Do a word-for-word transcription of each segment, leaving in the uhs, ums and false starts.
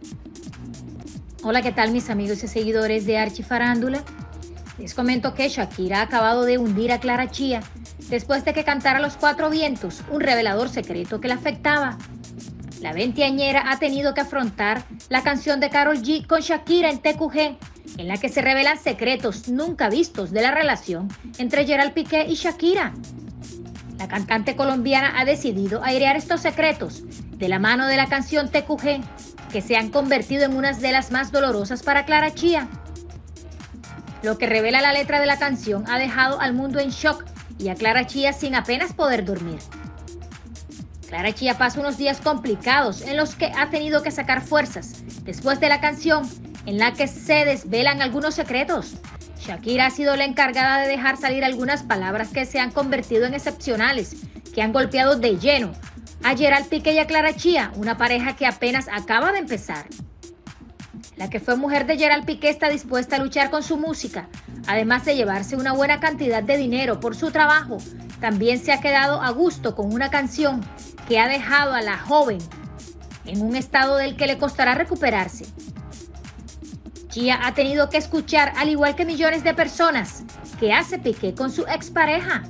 Hola, ¿qué tal mis amigos y seguidores de Archifarándula? Les comento que Shakira ha acabado de hundir a Clara Chía después de que cantara a los cuatro vientos un revelador secreto que la afectaba. La veinteañera ha tenido que afrontar la canción de Karol G con Shakira en T Q G, en la que se revelan secretos nunca vistos de la relación entre Gerald Piqué y Shakira. La cantante colombiana ha decidido airear estos secretos de la mano de la canción T Q G, que se han convertido en unas de las más dolorosas para Clara Chía. Lo que revela la letra de la canción ha dejado al mundo en shock y a Clara Chía sin apenas poder dormir. Clara Chía pasa unos días complicados en los que ha tenido que sacar fuerzas después de la canción en la que se desvelan algunos secretos. Shakira ha sido la encargada de dejar salir algunas palabras que se han convertido en excepcionales, que han golpeado de lleno a Gerald Piqué y a Clara Chía, una pareja que apenas acaba de empezar. La que fue mujer de Gerald Piqué está dispuesta a luchar con su música, además de llevarse una buena cantidad de dinero por su trabajo. También se ha quedado a gusto con una canción que ha dejado a la joven en un estado del que le costará recuperarse. Chía ha tenido que escuchar, al igual que millones de personas, qué hace Piqué con su expareja.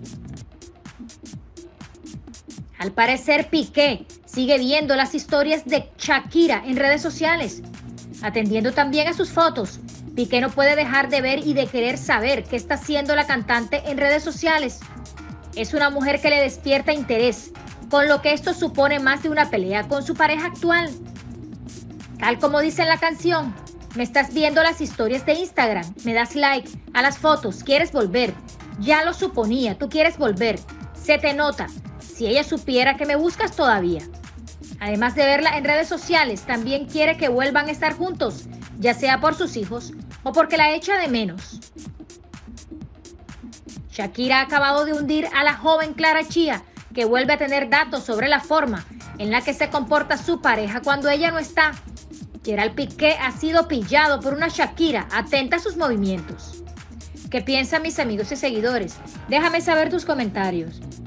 Al parecer, Piqué sigue viendo las historias de Shakira en redes sociales. Atendiendo también a sus fotos, Piqué no puede dejar de ver y de querer saber qué está haciendo la cantante en redes sociales. Es una mujer que le despierta interés, con lo que esto supone más de una pelea con su pareja actual. Tal como dice en la canción, me estás viendo las historias de Instagram, me das like a las fotos, quieres volver. Ya lo suponía, tú quieres volver, se te nota. Si ella supiera que me buscas todavía. Además de verla en redes sociales, también quiere que vuelvan a estar juntos, ya sea por sus hijos o porque la echa de menos. Shakira ha acabado de hundir a la joven Clara Chía, que vuelve a tener datos sobre la forma en la que se comporta su pareja cuando ella no está. Gerald Piqué ha sido pillado por una Shakira atenta a sus movimientos. ¿Qué piensan mis amigos y seguidores? Déjame saber tus comentarios.